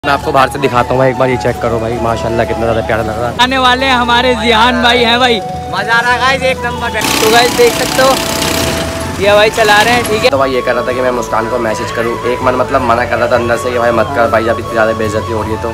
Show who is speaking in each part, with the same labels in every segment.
Speaker 1: मैं आपको बाहर से दिखाता हूँ भाई, एक बार ये चेक करो भाई, माशाल्लाह कितना ज़्यादा प्यारा लग रहा है।
Speaker 2: आने वाले हमारे जिहान भाई हैं भाई, मज़ा आ रहा है गाइस, एक नंबर। तो गाइस देख सकते हो ये भाई चला रहे हैं, ठीक है।
Speaker 1: तो भाई ये कर रहा था कि मैं मुस्कान को मैसेज करूँ, एक मन मतलब मना कर रहा था अंदर से कि भाई मत कर भाई, जब इतनी ज़्यादा बेइज्जती हो रही है तो।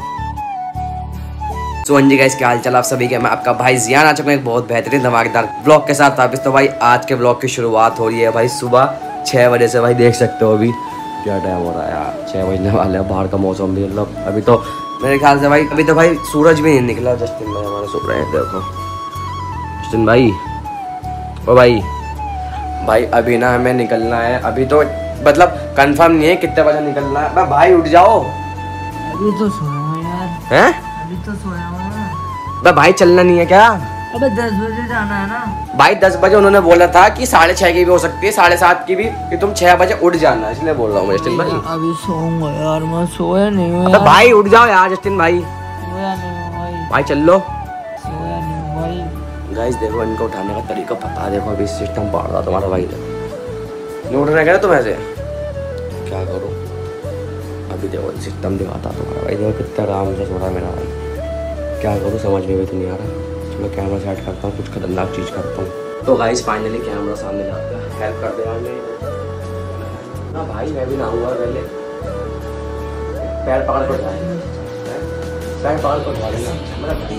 Speaker 1: हाँ जी गाइस, क्या हाल चाल आप सभी के। मैं आपका भाई जियान आ चुका हूँ एक बहुत बेहतरीन धमाकेदार ब्लॉग के साथ वापस। तो भाई आज के ब्लॉग की शुरुआत हो रही है भाई सुबह 6 बजे से। भाई देख सकते हो अभी क्या टाइम हो रहा है यार, 6 बजने वाले हैं। बाहर का मौसम भी मतलब अभी तो मेरे ख्याल से भाई अभी तो भाई सूरज भी नहीं निकला। जस्टिन भाई हमारे सो रहे हैं, देखो जस्टिन भाई। ओ भाई अभी ना हमें निकलना है, अभी तो मतलब कंफर्म नहीं है कितने बजे निकलना है। भाई उठ जाओ,
Speaker 2: अभी तो सोया हूँ यार।
Speaker 1: हैं?
Speaker 2: अभी तो सोया हूँ।
Speaker 1: भाई चलना नहीं है क्या?
Speaker 2: अबे 10 बजे जाना है ना भाई।
Speaker 1: 10 बजे उन्होंने बोला था कि 6:30 की भी हो सकती है, 7:30 की भी, कि तुम 6 बजे उठ जाना, इसलिए बोल रहा हूँ जस्टिन भाई।
Speaker 2: अभी सोऊंगा यार, मैं सोया नहीं हूँ।
Speaker 1: अबे भाई उठ जाओ यार जस्टिन भाई।
Speaker 2: सोया नहीं हूँ भाई।
Speaker 1: भाई चल लो।
Speaker 2: सोया नहीं हूँ भाई।
Speaker 1: गाइस देखो इनको उठाने का तरीका पता है, देखो अभी सिस्टम पड़ रहा तुम्हारा भाई। नहीं उठ रहा तुम ऐसे क्या करो, अभी देखो सिस्टम दिखाता तुम्हारा भाई। देखो कितना आराम से सो रहा है मेरा भाई, क्या करूँ समझ में भी तो नहीं आ रहा। मैं कैमरा सेट करता हूँ, कुछ खतरनाक चीज़ करता हूँ। तो गाइस फाइनली कैमरा सामने लाता है, हेल्प कर दे यार मेरी ना भाई। मैं भी नहाऊंगा पहले, पैर पकड़ कर उठाए, पैर पकड़ कर उठा लेना मेरा भाई।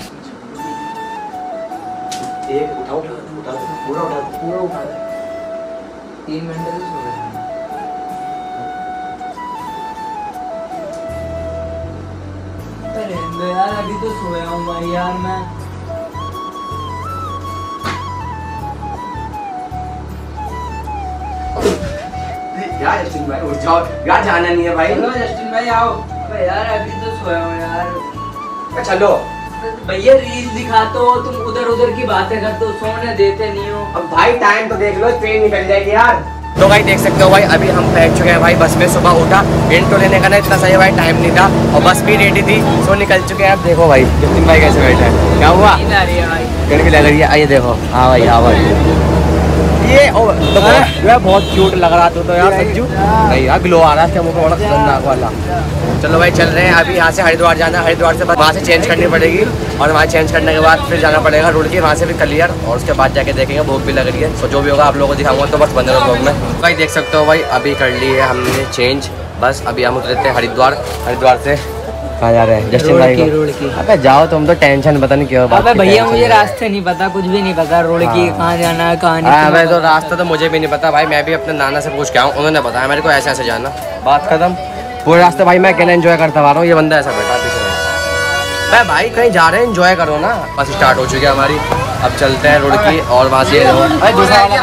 Speaker 1: एक उठाओ पूरा उठा
Speaker 2: 3 घंटे से सो रहे हैं। अरे यार अभी तो सोया हूँ भाई यार मैं।
Speaker 1: यार जस्टिन भाई उठ जाओ यार, जाना नहीं है भाई।
Speaker 2: चलो जस्टिन भाई आओ। अबे यार अभी तो सोया हूँ यार।
Speaker 1: चलो
Speaker 2: भैया रील दिखाते हो तुम, उधर उधर की बातें करते हो, सोने देते नहीं हो।
Speaker 1: अब भाई टाइम तो देख लो, ट्रेन निकल जाएगी यार। तो भाई देख सकते हो भाई अभी हम बैठ चुके हैं भाई बस में। सुबह उठा, इंट्रो लेने का ना इतना सही भाई टाइम नहीं था, और बस भी रेडी थी, सो निकल चुके हैं। अब देखो भाई जस्टिन भाई कैसे बैठे हैं, क्या हुआ?
Speaker 2: नींद आ रही है भाई,
Speaker 1: गर्मी लग रही है। आइए देखो, हाँ भाई हाँ भाई ये तो यार बहुत क्यूट लग रहा था तो यार सज्जू। नहीं यार ग्लो आ रहा है मुझे बड़ा खतरनाक वाला। चलो भाई चल रहे हैं अभी, यहाँ से हरिद्वार जाना है, हरिद्वार से वहाँ से चेंज करनी पड़ेगी, और वहाँ चेंज करने के बाद फिर जाना पड़ेगा रुड़की, वहाँ से भी क्लियर, और उसके बाद जाके देखेंगे। भूख भी लग रही है, तो जो भी होगा आप लोगों को दिखाऊंगा। तो बस बंदे लोग में भाई देख सकते हो भाई अभी कर ली है हमने चेंज, बस अभी हम उतरते हैं हरिद्वार। हरिद्वार से कहाँ जा रहे हैं जस्टिन भाई को? अबे जाओ तुम तो, टेंशन पता नहीं क्यों।
Speaker 2: अबे भैया मुझे रास्ते नहीं पता, कुछ भी नहीं पता, रोड की कहाँ जाना है कहाँ नहीं।
Speaker 1: अबे तो रास्ता तो मुझे भी नहीं पता भाई, मैं भी अपने नाना से पूछ के आऊँ, उन्होंने बताया मेरे को ऐसे ऐसे जाना। बात खत्म। पूरे रास्ते भाई मैं अकेले एंजॉय करता आ रहा हूँ, ये बंदा ऐसा बैठा पीछे। भाई कहीं जा रहे हैं एंजॉय करो ना। बस स्टार्ट हो चुकी है हमारी, अब चलते हैं रुड़की, और वहाँ से दूसरा वाला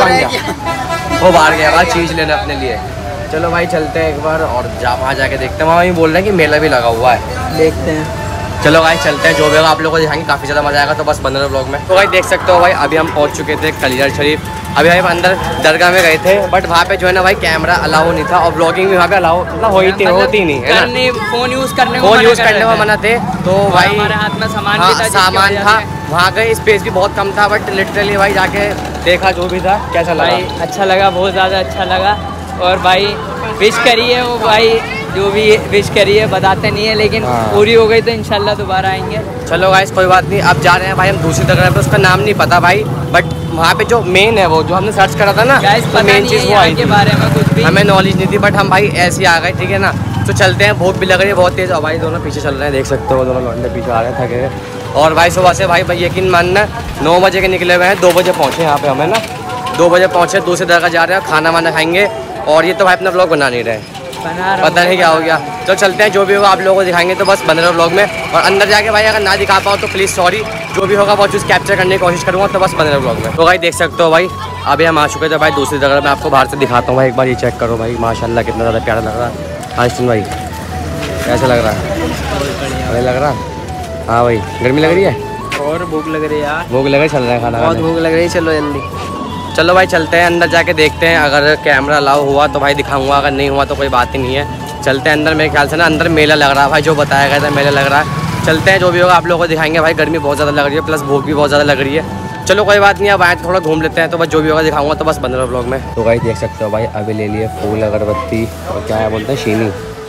Speaker 1: वो बाहर गया भाई चीज़ लेने अपने लिए। चलो भाई चलते हैं एक बार, और वहाँ जाके देखते हैं। वहाँ बोल रहे हैं कि मेला भी लगा हुआ है,
Speaker 2: देखते हैं।
Speaker 1: चलो भाई चलते हैं, जो भी होगा आप लोगों को दिखाएंगे, काफ़ी ज़्यादा मजा आएगा। तो बस 15 ब्लॉग में। तो भाई देख सकते हो भाई अभी हम पहुँच चुके थे कलियर शरीफ। अभी हम अंदर दरगाह में गए थे, बट वहाँ पे जो है ना भाई कैमरा अलाउ नहीं था, और ब्लॉगिंग भी वहाँ पे अलाउ मतलब होती नहीं है ना,
Speaker 2: फोन यूज़ करने
Speaker 1: को मना थे। तो भाई
Speaker 2: हमारे हाथ में सामान
Speaker 1: था, वहाँ का स्पेस भी बहुत कम था, बट लिटरली भाई जाके देखा जो भी था, कैसा लगा?
Speaker 2: अच्छा लगा, बहुत ज़्यादा अच्छा लगा। और भाई विश करिए, वो भाई जो भी विश करिए बताते नहीं है, लेकिन पूरी हो गई तो इंशाल्लाह दोबारा आएंगे।
Speaker 1: चलो गाइस कोई बात नहीं, अब जा रहे हैं भाई हम दूसरी जगह पे, उसका नाम नहीं पता भाई, बट वहाँ पे जो मेन है वो जो हमने सर्च करा था ना, तो मेन चीज़ वो आई
Speaker 2: के बारे में कुछ भी
Speaker 1: हमें नॉलेज नहीं थी, बट हम भाई ऐसे ही आ गए, ठीक है ना। तो चलते हैं, भूख भी लग रही है बहुत तेज़, और भाई दोनों पीछे चल रहे हैं, देख सकते हो दोनों लौंडे पीछे आ रहे हैं थके हुए। और भाई सुबह से भाई यकीन मानना 9 बजे के निकले हुए हैं, 2 बजे पहुँचे यहाँ पे हमें ना, 2 बजे पहुँचे, दूसरी जगह जा रहे हैं, खाना वाना खाएंगे। और ये तो भाई अपना ब्लॉग बना नहीं रहे, पता नहीं क्या हो गया। तो चलते हैं, जो भी होगा आप लोगों को दिखाएंगे। तो बस बने रहो ब्लॉग में, और अंदर जाके भाई अगर ना दिखा पाओ तो प्लीज़ सॉरी, जो भी होगा वो चीज़ कैप्चर करने की कोशिश करूँगा। तो बस बने रहो ब्लॉग में। तो भाई देख सकते हो भाई अभी हम आ चुके थे भाई दूसरी जगह। मैं आपको बाहर से दिखाता हूँ भाई, एक बार ये चेक करो भाई, माशाल्लाह कितना ज़्यादा प्यारा लग रहा है। आशिन भाई कैसा लग रहा है? अरे लग रहा, हाँ भाई गर्मी लग रही है
Speaker 2: और भूख लग रही है यार,
Speaker 1: भूख लग रही, चल रहा है खाना,
Speaker 2: बहुत भूख लग रही है। चलो जल्दी
Speaker 1: चलो भाई चलते हैं, अंदर जाके देखते हैं। अगर कैमरा अलाउ हुआ तो भाई दिखाऊंगा, अगर नहीं हुआ तो कोई बात ही नहीं है। चलते हैं अंदर, मेरे ख्याल से ना अंदर मेला लग रहा है भाई, जो बताया गया था मेला लग रहा है। चलते हैं, जो भी होगा आप लोगों को दिखाएंगे भाई। गर्मी बहुत ज़्यादा लग रही है, प्लस भूख भी बहुत ज़्यादा लग रही है। चलो कोई बात नहीं, अब आए थोड़ा घूम लेते हैं। तो बस जो भी होगा दिखाऊंगा, तो बस 15 ब्लॉग में। तो भाई देख सकते हो भाई अभी ले लिए फूल, अगरबत्ती, और क्या है बोलते हैं शीनी,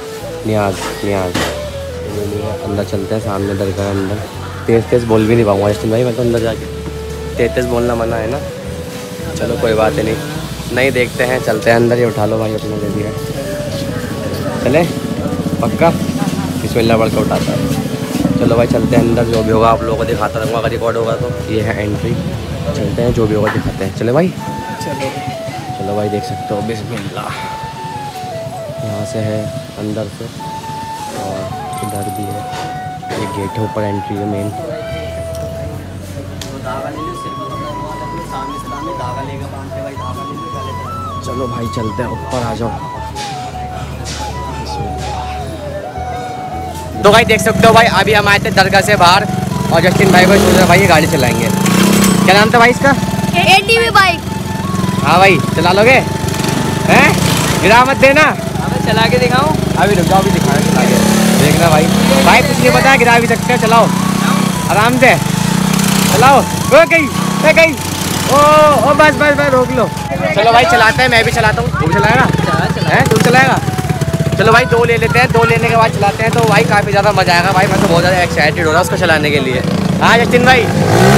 Speaker 1: नियाज अंदर चलते हैं, सामने दरगाह अंदर। तेज़ बोल भी नहीं पाऊँगा जस्टिन भाई मैं तो अंदर जाके, तेज़ बोलना मना है ना। चलो कोई बात नहीं देखते हैं, चलते हैं अंदर। ये उठा लो भाई अपना दे दिया, चले पक्का। बिस्मिल्लाह पढ़ के उठाता है। चलो भाई चलते हैं अंदर, जो भी होगा आप लोगों को दिखाता रहूँगा, अगर रिकॉर्ड होगा तो। ये है एंट्री, चलते हैं, जो भी होगा दिखाते हैं। चले भाई चलो भाई, देख सकते हो बिस्मिल्लाह। यहाँ से है अंदर से, और इधर भी है, ये गेट है, ऊपर एंट्री है मेन। चलो भाई चलते हैं ऊपर, आ जाओ। तो भाई देख सकते हो भाई, अभी हम आए थे दरगाह से बाहर, और जस्टिन भाई को सोच रहे भाई ये गाड़ी चलाएंगे। क्या नाम था भाई इसका?
Speaker 3: ATV bike.
Speaker 1: हाँ भाई चला लोगे हैं? गिरा मत देना।
Speaker 2: अबे चला के दिखाऊं?
Speaker 1: अभी रुक जाओ, अभी दिखा के देखना भाई। भाई कुछ नहीं पता, गिरा भी सकते हैं। चलाओ आराम से चलाओ। कहीं ओ बस रोक लो। चलो भाई चलाते हैं, मैं भी चलाता हूँ। तू चलाएगा? तू चलाएगा? चलो भाई 2 ले लेते हैं, 2 लेने के बाद चलाते हैं, तो भाई काफ़ी ज़्यादा मज़ा आएगा भाई। मैं तो बहुत ज़्यादा एक्साइटेड हो रहा हूँ उसको चलाने के लिए। हाँ जस्टिन भाई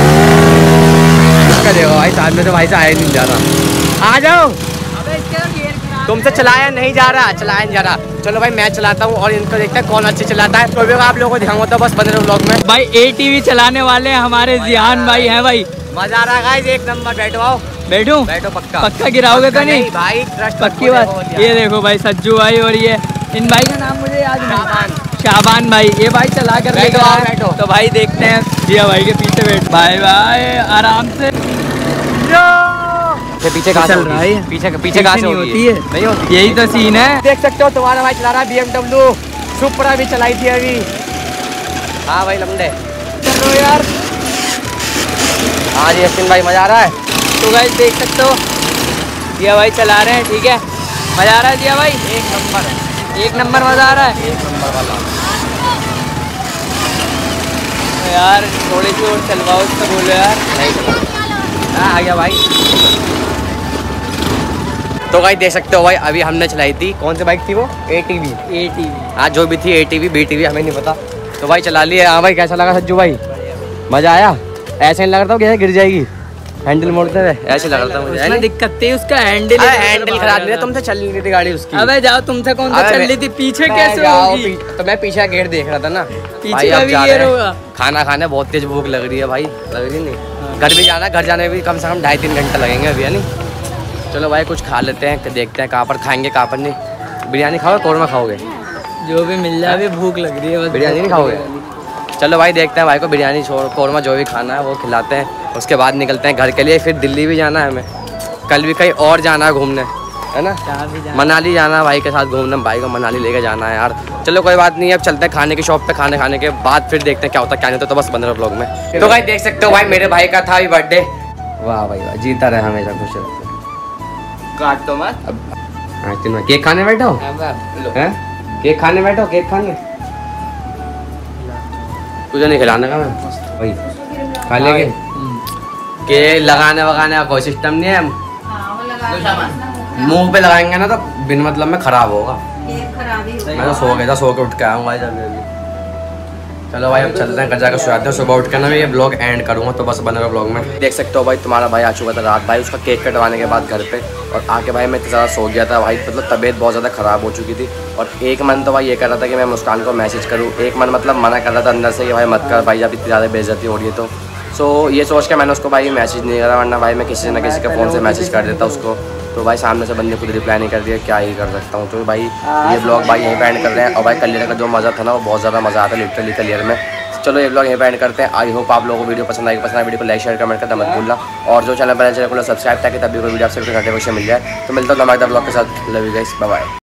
Speaker 1: इसका देखो भाई, सामने तो भाई से आया नहीं जा रहा। आ जाओ। तुमसे चलाया नहीं जा रहा। चलो भाई मैं चलाता हूँ, और इनको देखते हैं कौन अच्छे चलाता है। तो भी आप लोगों को दिखाऊंगा, तो बस बने रहो व्लॉग में।
Speaker 2: भाई ATV चलाने वाले हमारे जियान भाई हैं भाई।
Speaker 1: मजा आ रहा है गाइस, एक नंबर। बैठो आओ,
Speaker 2: बैठो
Speaker 1: पक्का
Speaker 2: गिराओगे तो नहीं
Speaker 1: भाई? ट्रस्ट
Speaker 2: पक्की बात। ये देखो भाई सज्जू भाई, और ये इन भाई का नाम मुझे याद नहीं, शाबान भाई। ये भाई चला कर लेकर
Speaker 1: बैठो।
Speaker 2: तो भाई देखते हैं जिया भाई के पीछे बैठ। भाई आराम से।
Speaker 1: पीछे कहाँ
Speaker 2: चल रहा है?
Speaker 1: पीछे कहाँ से होती है? नहीं होती।
Speaker 2: यही तो सीन है।
Speaker 1: देख सकते हो तुम्हारा भाई चला रहा है BMW सुपरा, भी चलाई थी अभी। हाँ भाई लंबे
Speaker 2: चलो यार।
Speaker 1: हाँ जी जस्टिन भाई मजा आ रहा है।
Speaker 2: तो गाइस देख सकते हो जिया भाई चला रहे हैं, ठीक है। मजा आ रहा है जिया भाई? एक नंबर मजा आ रहा है।
Speaker 1: 1 नंबर वाला।
Speaker 2: तो यार थोड़ी सी और चलवाओ उसको, बोलो यार।
Speaker 1: नहीं चला। हाँ आ गया भाई। तो भाई देख सकते हो भाई, अभी हमने चलाई थी, कौन सी बाइक थी वो? ATV। हाँ जो भी थी, ATV BTV हमें नहीं पता। तो भाई चला लिया। हाँ भाई कैसा लगा सज्जू भाई? मजा आया? ऐसे नहीं लग रहा था कैसे गिर जाएगी हैंडल मोड़ते हुए? ऐसे लग रहा था मुझे।
Speaker 2: उसमें दिक्कत थी उसका हैंडल
Speaker 1: खराब नहीं है, तुमसे चल नहीं रही थी गाड़ी उसकी।
Speaker 2: अबे जाओ, तुमसे कौन सा चल रही थी? पीछे कैसे होगी?
Speaker 1: तो मैं पीछे गेट देख रहा था ना।
Speaker 2: पीछे का भी ये होगा।
Speaker 1: खाना खाने बहुत तेज भूख लग रही है भाई, लग रही नहीं? घर भी जाना है, घर जाने में भी कम से कम 2.5-3 घंटे लगेंगे अभी, है नहीं? चलो भाई कुछ खा लेते हैं, देखते हैं कहाँ पर खाएंगे कहाँ पर नहीं। बिरयानी खाओगे कौरमा खाओगे?
Speaker 2: जो भी मिल जाए, अभी भूख लग रही है बस।
Speaker 1: बिरयानी नहीं खाओगे? चलो भाई देखते हैं भाई को बिरयानी कौरमा जो भी खाना है वो खिलाते हैं, उसके बाद निकलते हैं घर के लिए। फिर दिल्ली भी जाना है हमें, कल भी कहीं और जाना है घूमने, है ना? मनाली जाना है भाई के साथ घूमने, भाई को मनाली लेके जाना है यार। चलो कोई बात नहीं, अब चलते हैं खाने की शॉप पे, खाने के बाद फिर देखते हैं क्या होता है क्या नहीं होता। तो बस 15 व्लॉग में। तो भाई देख सकते हो भाई, मेरे भाई का था अभी बर्थडे। वाह भाई वाह, जीता रहे हमेशा, खुश रहे।
Speaker 2: काट तो मत।
Speaker 1: अब केक खाने बैठो, केक खाने बैठो, केक खाने। तुझे नहीं खिलाने का मैं भाई, खा लेंगे। के लगाने वगाने का कोई सिस्टम नहीं है, मुंह पे लगाएंगे ना तो बिन मतलब में खराब होगा। मैं तो सो गया था, सो के उठ के आया हूँ भाई अभी। चलो भाई अब चलते हैं, घर जाकर सो जाते हैं। सुबह उठ कर ना मैं ये ब्लॉग एंड करूँगा, तो बस बने हुए ब्लॉग में। देख सकते हो भाई तुम्हारा भाई आ चुका था रात भाई, उसका केक कटवाने के बाद घर पे, और आके भाई मैं इतना ज़्यादा सो गया था भाई, मतलब तबीयत बहुत ज़्यादा ख़राब हो चुकी थी। और एक मन तो भाई ये कर रहा था कि मैं मुस्कान को मैसेज करूँ, एक मन मतलब मना कर रहा था अंदर से कि भाई मत कर भाई, जब इतनी ज़्यादा बेइज्जती हो रही है तो। सो ये सोच के मैंने उसको भाई मैसेज नहीं करा, वरना भाई मैं किसी न किसी के फ़ोन से मैसेज कर देता उसको। तो भाई सामने से बंदे खुद रिप्लाई नहीं कर दिया, क्या ही कर सकता हूँ। तो भाई ये ब्लॉग भाई यहीं पे एंड कर रहे हैं। और भाई कलियर का जो मज़ा था ना वो बहुत ज़्यादा मज़ा आता है लिटरली कलियर में। चलो ये ब्लॉग यहीं पे एंड करते हैं। आई होप आप लोगों को वीडियो पसंद आएगी, वीडियो को लाइक शेयर कमेंट करना मत भूलना, और जो चैनल पर चैनल को सब्सक्राइब ताकि तभी कोई वीडियो आपसे नोटिफिकेशन मिल जाए। तो मिलता हूँ हमारे ब्लॉग के साथ। Love you guys, bye bye.